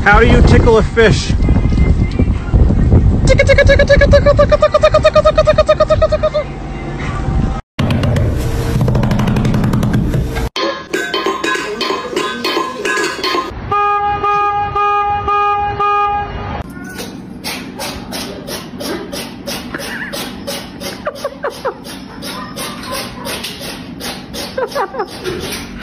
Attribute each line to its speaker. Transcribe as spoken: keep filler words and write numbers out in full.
Speaker 1: How do you tickle a fish? Tickle, tickle, tickle, tickle, tickle, tickle, tickle, tickle, tickle, tickle, tickle, tickle, tickle, tickle. Ha ha ha!